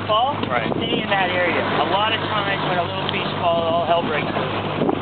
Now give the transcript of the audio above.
fall, Right. stay in that area. A lot of times when a little piece falls, all hell breaks loose.